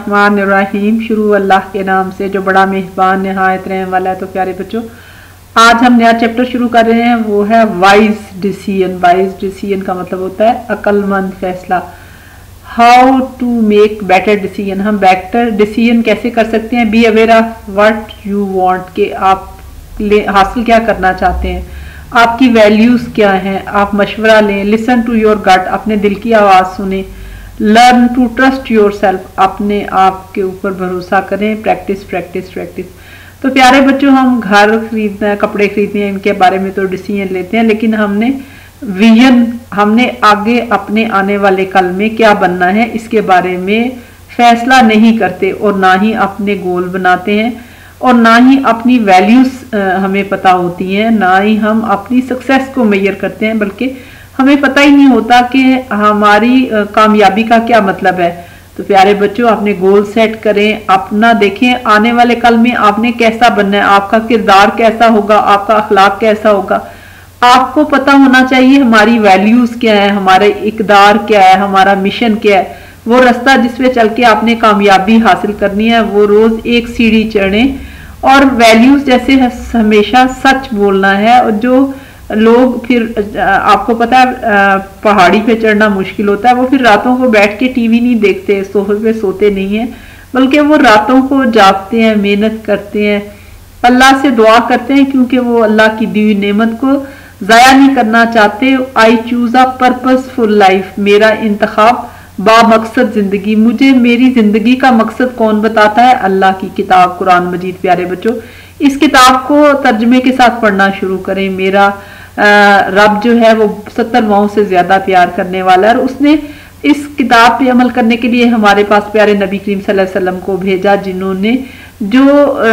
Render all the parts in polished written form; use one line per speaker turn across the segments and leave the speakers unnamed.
बिस्मिल्लाहिर्रहमानिर्रहीम। शुरू अल्लाह के नाम से जो बड़ा मेहरबान निहायत रहने वाला है। तो प्यारे बच्चों, आज हम नया चैप्टर शुरू कर रहे हैं, वो है वाइज डिसीजन। वाइज डिसीजन का मतलब होता है अक्लमंद फैसला। How to make better decision, हम बेटर डिसीजन कैसे कर सकते हैं। Be aware of what you want, के आप हासिल क्या करना चाहते हैं, आपकी वैल्यूज क्या हैं, आप मशवरा लें। लिसन टू योर गट, अपने दिल की आवाज सुने। Learn to trust yourself, अपने आप के ऊपर भरोसा करें। Practice practice practice. तो प्यारे बच्चों, हम घर खरीदना है, कपड़े खरीदने हैं, इनके बारे में तो डिसीजन लेते हैं, लेकिन हमने विजन, हमने आगे अपने आने वाले कल में क्या बनना है, इसके बारे में फैसला नहीं करते, और ना ही अपने गोल बनाते हैं, और ना ही अपनी वैल्यूज हमें पता होती हैं, ना ही हम अपनी सक्सेस को मेजर करते हैं, बल्कि हमें पता ही नहीं होता कि हमारी कामयाबी का क्या मतलब है। तो प्यारे बच्चों, अपने गोल सेट करें, अपना देखें आने वाले कल में आपने कैसा बनना है, आपका किरदार कैसा होगा, आपका अखलाक कैसा होगा। आपको पता होना चाहिए हमारी वैल्यूज क्या है, हमारे इकदार क्या है, हमारा मिशन क्या है, वो रास्ता जिस पे चल के आपने कामयाबी हासिल करनी है, वो रोज एक सीढ़ी चढ़े। और वैल्यूज जैसे हमेशा सच बोलना है। और जो लोग फिर आपको पता है पहाड़ी पे चढ़ना मुश्किल होता है, वो फिर रातों को बैठ के टीवी नहीं देखते, सोफे पे सोते नहीं है, बल्कि वो रातों को जागते हैं, मेहनत करते हैं, अल्लाह से दुआ करते हैं, क्योंकि वो अल्लाह की दी हुई नेमत को जाया नहीं करना चाहते। I choose a purposeful life, मेरा इंतखाब बामकसद जिंदगी। मुझे मेरी जिंदगी का मकसद कौन बताता है, अल्लाह की किताब कुरान मजीद। प्यारे बच्चों, इस किताब को तर्जमे के साथ पढ़ना शुरू करें। मेरा रब जो है वो 70 माओं से ज्यादा प्यार करने वाला है, और उसने इस किताब पे अमल करने के लिए हमारे पास प्यारे नबी करीम सल्लल्लाहु अलैहि वसल्लम को भेजा, जिन्होंने जो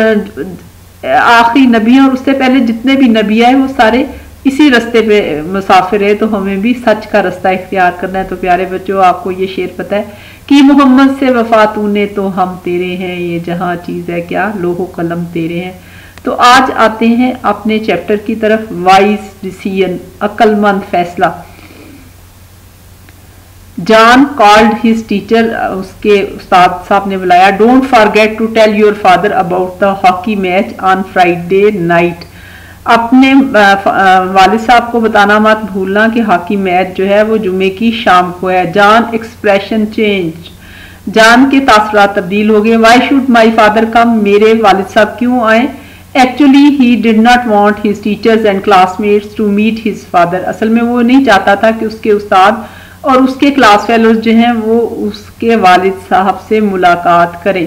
आखिरी नबी है और उससे पहले जितने भी नबी आए वो सारे इसी रास्ते पे मुसाफिर है। तो हमें भी सच का रास्ता इख्तियार करना है। तो प्यारे बच्चों, आपको ये शेर पता है कि मोहम्मद से वफा तूने तो हम तेरे हैं, ये जहां चीज है क्या लोहो कलम तेरे हैं। तो आज आते हैं अपने चैप्टर की तरफ। वाइज डिसीजन, अक्लमंद फैसला। जॉन कॉल्ड हिज टीचर, उसके उस्ताद साहब ने बुलाया। Don't forget to tell your father about the hockey match on Friday night, अपने वालिद साहब को बताना मत भूलना कि हॉकी मैच जो है वो जुमे की शाम को है। जॉन एक्सप्रेशन चेंज, जॉन के तासुरात तब्दील हो गए। Why should my father come, मेरे वालिद साहब क्यों आए। Actually he did not want his teachers and classmates to meet his father, असल में वो नहीं चाहता था कि उसके उस्ताद और उसके क्लास फेलोज जो हैं वो उसके वालिद साहब से मुलाकात करें।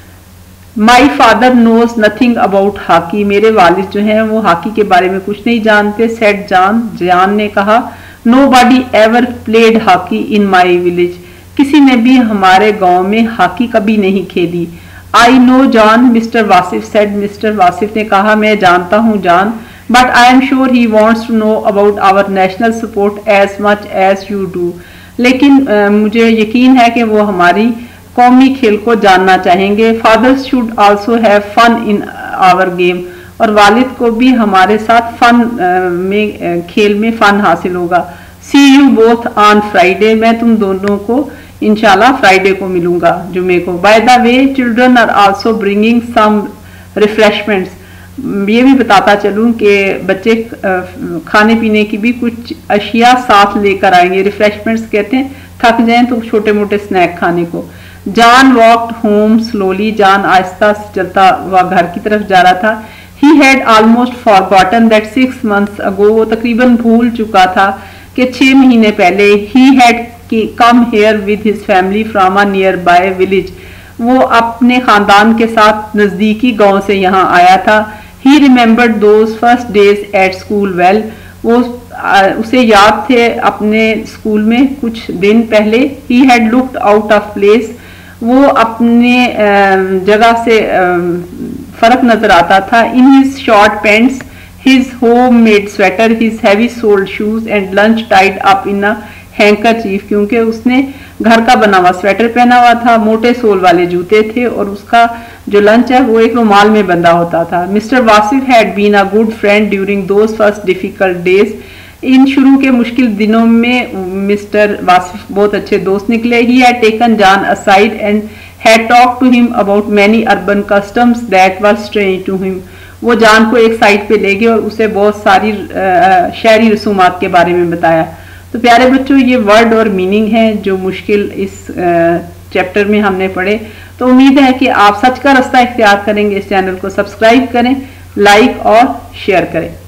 My father knows nothing about hockey, मेरे वालिद जो हैं वो हॉकी के बारे में कुछ नहीं जानते। सेड जॉन, जॉन ने कहा। Nobody ever played hockey in my village, किसी ने भी हमारे गांव में हॉकी कभी नहीं खेली। I know John, mister Wasif said, mister Wasif ने कहा मैं जानता हूँ John, but I am sure he wants to know about our national sport as much as you do, लेकिन मुझे यकीन है कि वो हमारी कौमी खेल को जानना चाहेंगे। Fathers should also have fun in our game, और वालिद को भी हमारे साथ फन में खेल में फन हासिल होगा। See you both on Friday, मैं तुम दोनों को इंशाल्लाह फ्राइडे को मिलूंगा, जुमे को। By the way children are also bringing some refreshments, ये भी बताता चलूं कि बच्चे खाने पीने की भी कुछ अशिया साथ लेकर आएंगे। रिफ्रेशमेंट्स कहते हैं थक जाएं तो छोटे मोटे स्नैक खाने को। John walked home slowly, John आहिस्ता चलता हुआ घर की तरफ जा रहा था। He had almost forgotten that 6 months ago, वो तकरीबन भूल चुका था कि 6 महीने पहले he had come here with his family from a nearby village, वो अपने खानदान के साथ नजदीकी गांव से यहाँ आया था। He remembered those first days at school well, वो उसे याद थे अपने स्कूल में कुछ दिन पहले। He had looked out of place, वो अपने जगह से फर्क नजर आता था। In his short pants, his homemade sweater, his heavy soled shoes and lunch tied up in a handkerchief, क्योंकि उसने घर का बना हुआ स्वेटर पहना हुआ था, मोटे सोल वाले जूते थे, और उसका जो लंच है वो एक रुमाल में बंधा होता था। Mister Wasif had been a good friend during those first difficult days, इन शुरू के मुश्किल दिनों में मिस्टर वासिफ बहुत अच्छे दोस्त निकले। He had taken John aside and had talked to him about many urban customs that were strange to him. وہ جان کو ایک سائٹ پہ لے گئے اور اسے بہت ساری شہری رسومات کے بارے میں بتایا. تو پیارے بچوں یہ ورڈ اور میننگ ہے جو مشکل اس چیپٹر میں ہم نے پڑھے. تو امید ہے کہ آپ سچ کا راستہ اختیار کریں گے. اس چینل کو سبسکرائب کریں, لائک اور شیئر کریں.